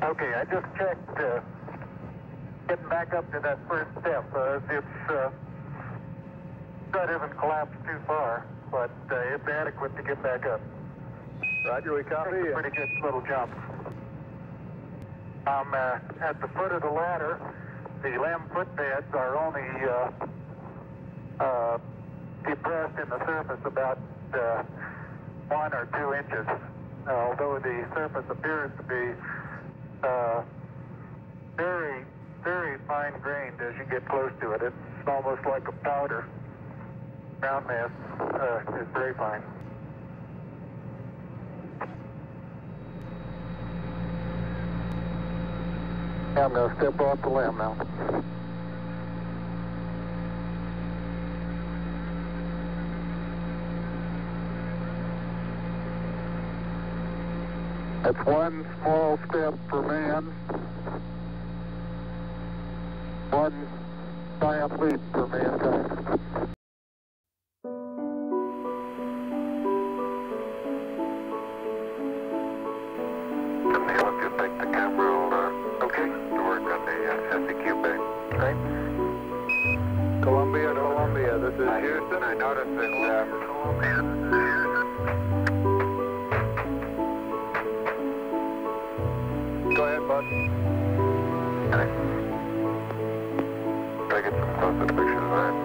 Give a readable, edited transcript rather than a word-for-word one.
Okay, I just checked getting back up to that first step. That isn't collapsed too far, but it's adequate to get back up. Roger, we copy. It's a pretty good little jump. I'm at the foot of the ladder. The LEM footbeds are only depressed in the surface about 1 or 2 inches, although the surface appears to be very, very fine-grained as you get close to it. It's almost like a powder. Ground mass is very fine. I'm going to step off the LEM now. That's one small step for man, one giant leap for mankind. Neil, if you take the camera over, okay, to work on the SEQ bay. Right. Columbia, this is Houston. I noticed that go ahead, bud. Okay. Try to get some closer pictures of that.